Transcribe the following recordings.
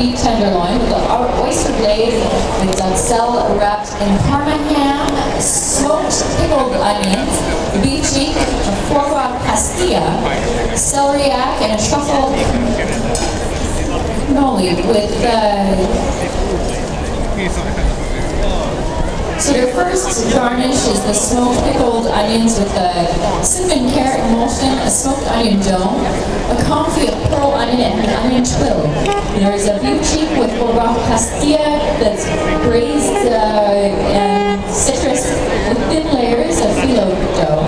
beef tenderloin with the oyster glaze, with duxelle wrapped in parma ham, smoked pickled onions, beef cheek, foie gras pastilla, celeriac, and a truffle cannoli with So your first garnish is the smoked pickled onions with the cinnamon carrot emulsion, a smoked onion dome, a confit of pearl onion, and an onion twill. There's a beef cheek with foie gras pastilla that's braised and citrus with thin layers of phyllo dough.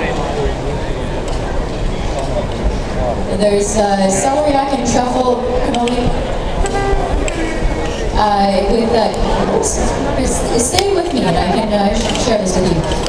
There's celeriac and truffle cannoli. Stay with me and I can share this with you.